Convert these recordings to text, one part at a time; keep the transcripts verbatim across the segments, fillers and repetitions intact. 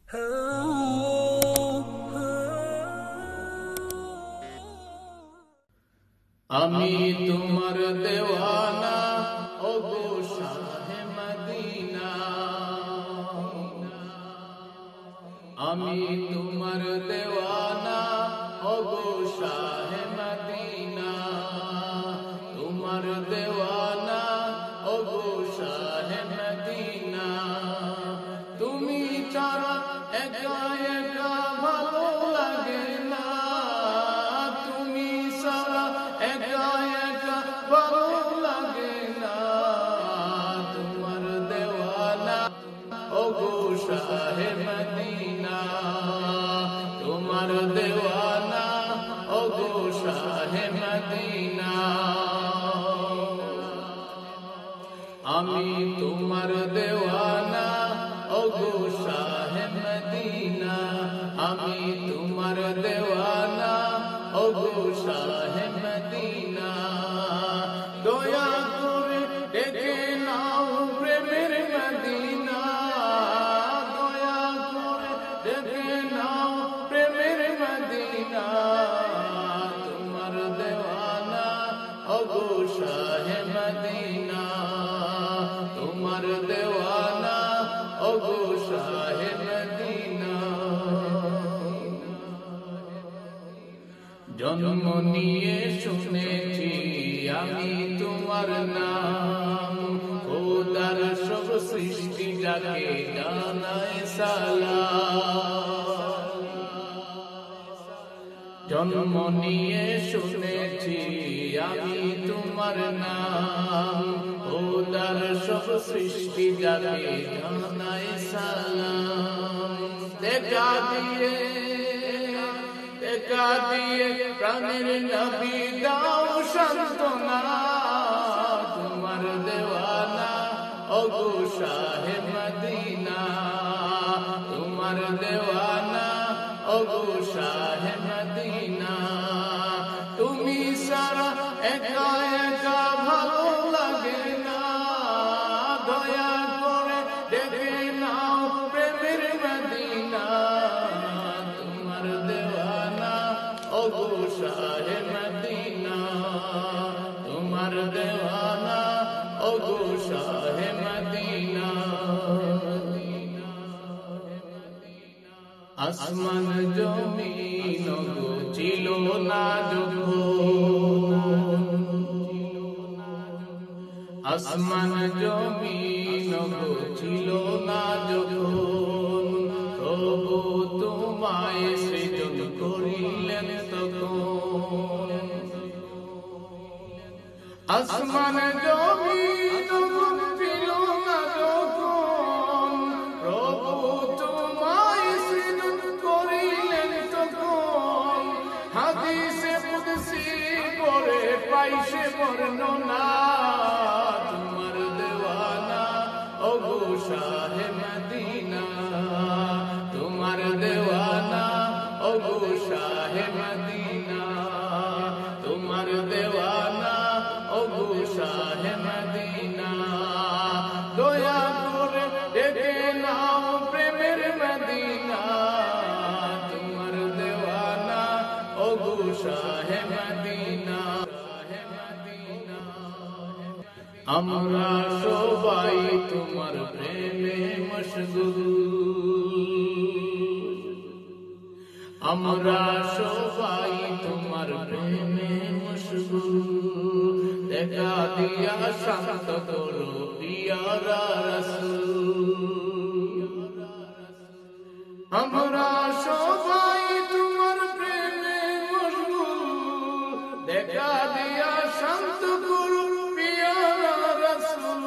আমি তোমার দেওয়ানা ওগো শাহে মদিনা, আমি তোমার দেওয়ানা ওগো শাহে মদিনা, তোমার দেওয়ানা ওগো শাহে মদিনা। তুমি ছাড়া একা একা ভালো লাগে না, তুমি ছাড়া একা একা ভালো লাগে না, তোমার দেওয়ানা ওগো শাহে মদিনা, তোমার দেওয়ানা ওগো শাহে মদিনা। আমি তোমার দেওয়ানা ওগো শাহে মদিনা, আমি তোমার দেওয়ানা ওগো শাহে মদিনা। দয়া করে ডেকে নাও প্রেমের মদিনা, দয়া করে ডেকে নাও প্রেমের মদিনা, তোমার দেওয়ানা ওগো শাহে মদিনা, তোমার দেওয়ানা ওগো শাহে মদিনা। জন্ম নিয়ে শুনেছি আমি তোমার নাম, খোদার সব সৃষ্টি যাকে জানায় সালাম। জন্ম নিয়ে শুনেছি আমি তোমার নাম, খোদার সব সৃষ্টি যাকে জানায় সালাম। দেখা দিয়ে দেখা দিয়ে প্রাণের নবী দাও সান্ত্বনা, তোমার দেওয়ানা ওগো শাহে মদিনা, তোমার দেওয়ানা ওগো শাহে মদিনা। তুমি সারা একা একা ভালো লাগে না, দয়া করে ডেকে নাও প্রেমের মদিনা, তোমার দেওয়ানা ওগো শাহে মদিনা, তোমার দেওয়ানা ওগো শাহে মদিনা। আসমান জমিন গো ছিল না যখন, আসমান জমিন গো ছিল না যখন, প্রভু তোমায় সৃজন করিলেন তখন। আসমান জমিন গো ছিল না যখন, প্রভু তোমায় সৃজন করিলেন তখন। হাদিসে কুদসি পড়ে পাইছে বর্ণনা, তোমার দেওয়ানা ওগো শাহে মদিনা, তোমার দেওয়ানা ওগো শাহে মদিনা, তোমার দেওয়ানা ওগো শাহে মদিনা। দয়া করে ডেকে নাও প্রেমের মদিনা, তোমার দেওয়ানা ওগো শাহে মদিনা। আমরা সবাই তোমার প্রেমে মশগুল, আমরা সবাই তোমার প্রেমে মশগুল। দেখা দিয়া শান্ত করো পিয়ারা রাসূল, আমরা সবাই তোমার প্রেমে মশগুল। দেখা দিয়া শান্ত করো পিয়ারা রাসূল।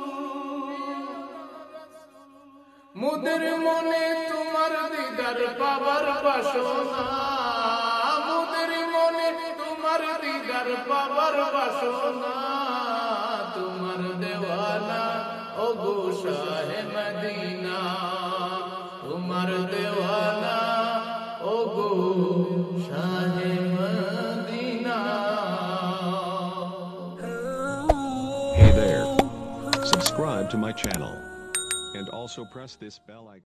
মুদের মনে তোমার দিদার পাবার বাসনা, মুদের মনে তোমার দিদার পাবার বাসনা, তোমার দেওয়ানা ওগো শাহে মদিনা, তোমার দেওয়ানা ওগো শাহে মদিনা। Hey there. Subscribe to my channel and also press this bell icon.